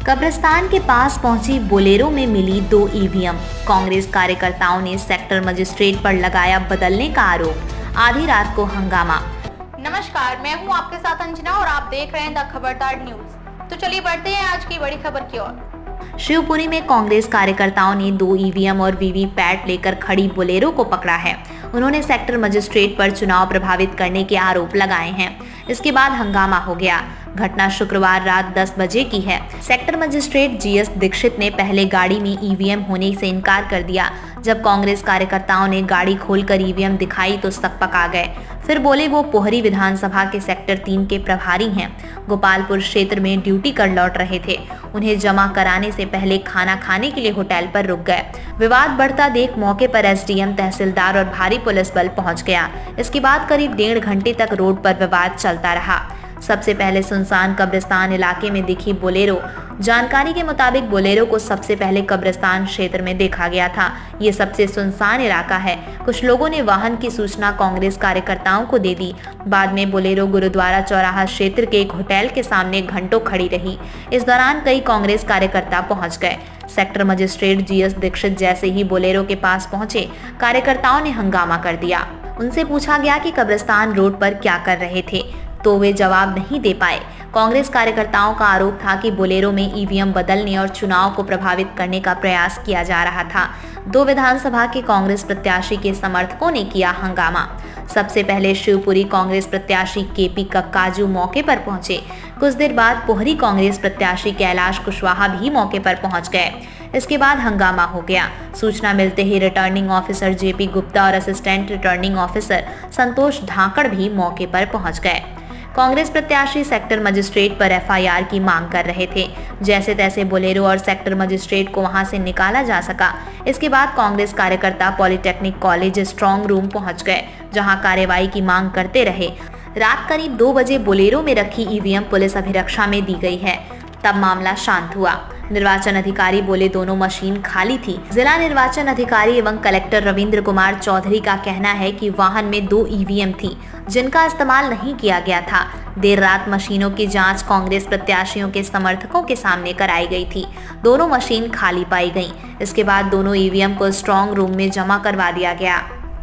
कब्रिस्तान के पास पहुंची बोलेरो में मिली 2 ईवीएम। कांग्रेस कार्यकर्ताओं ने सेक्टर मजिस्ट्रेट पर लगाया बदलने का आरोप। आधी रात को हंगामा। नमस्कार, मैं हूं आपके साथ अंजना और आप देख रहे हैं द खबरदार न्यूज। तो चलिए बढ़ते हैं आज की बड़ी खबर की ओर। शिवपुरी में कांग्रेस कार्यकर्ताओं ने 2 ईवीएम और वीवीपैट लेकर खड़ी बोलेरो को पकड़ा है। उन्होंने सेक्टर मजिस्ट्रेट पर चुनाव प्रभावित करने के आरोप लगाए हैं। इसके बाद हंगामा हो गया। घटना शुक्रवार रात 10 बजे की है। सेक्टर मजिस्ट्रेट जीएस दीक्षित ने पहले गाड़ी में ईवीएम होने से इनकार कर दिया। जब कांग्रेस कार्यकर्ताओं ने गाड़ी खोलकर ईवीएम दिखाई तो सकपक आ गए। फिर बोले वो पोहरी विधानसभा के सेक्टर 3 के प्रभारी हैं। गोपालपुर क्षेत्र में ड्यूटी कर लौट रहे थे। उन्हें जमा कराने से पहले खाना खाने के लिए होटल पर रुक गए। विवाद बढ़ता देख मौके पर एसडीएम, तहसीलदार और भारी पुलिस बल पहुंच गया। इसके बाद करीब 1.5 घंटे तक रोड पर विवाद चलता रहा। सबसे पहले सुनसान कब्रिस्तान इलाके में दिखी बोलेरो। जानकारी के मुताबिक बोलेरो को सबसे पहले कब्रिस्तान क्षेत्र में देखा गया था। ये सबसे सुनसान इलाका है। कुछ लोगों ने वाहन की सूचना कांग्रेस कार्यकर्ताओं को दे दी। बाद में बोलेरो गुरुद्वारा चौराहा क्षेत्र के एक होटल के सामने घंटों खड़ी रही। इस दौरान कई कांग्रेस कार्यकर्ता पहुंच गए। सेक्टर मजिस्ट्रेट जीएस दीक्षित जैसे ही बोलेरो के पास पहुंचे, कार्यकर्ताओं ने हंगामा कर दिया। उनसे पूछा गया कि कब्रिस्तान रोड पर क्या कर रहे थे, तो वे जवाब नहीं दे पाए। कांग्रेस कार्यकर्ताओं का आरोप था कि बोलेरो में ईवीएम बदलने और चुनाव को प्रभावित करने का प्रयास किया जा रहा था। 2 विधानसभा के कांग्रेस प्रत्याशी के समर्थकों ने किया हंगामा। सबसे पहले शिवपुरी कांग्रेस प्रत्याशी केपी कक्काजू मौके पर पहुंचे। कुछ देर बाद पोहरी कांग्रेस प्रत्याशी कैलाश कुशवाहा भी मौके पर पहुंच गए। इसके बाद हंगामा हो गया। सूचना मिलते ही रिटर्निंग ऑफिसर जेपी गुप्ता और assistant returning officer Santosh Dhakad भी मौके पर पहुंच गए। कांग्रेस प्रत्याशी सेक्टर मजिस्ट्रेट पर एफआईआर की मांग कर रहे थे। जैसे तैसे बोलेरो और सेक्टर मजिस्ट्रेट को वहां से निकाला जा सका। इसके बाद कांग्रेस कार्यकर्ता पॉलिटेक्निक कॉलेज स्ट्रांग रूम पहुंच गए, जहां कार्रवाई की मांग करते रहे। रात करीब 2 बजे बोलेरो में रखी ईवीएम पुलिस अभिरक्षा में दी गई है। तब मामला शांत हुआ। निर्वाचन अधिकारी बोले दोनों मशीन खाली थी। जिला निर्वाचन अधिकारी एवं कलेक्टर रविंद्र कुमार चौधरी का कहना है कि वाहन में 2 ईवीएम थी, जिनका इस्तेमाल नहीं किया गया था। देर रात मशीनों की जांच कांग्रेस प्रत्याशियों के समर्थकों के सामने कराई गई थी। दोनों मशीन खाली पाई गईं। इसके बाद दोनों ईवीएम को स्ट्रांग रूम में जमा करवा दिया गया।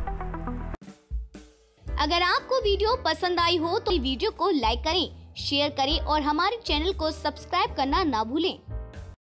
अगर आपको वीडियो पसंद आई हो तो वीडियो को लाइक करें, शेयर करें और हमारे चैनल को सब्सक्राइब करना ना भूलें।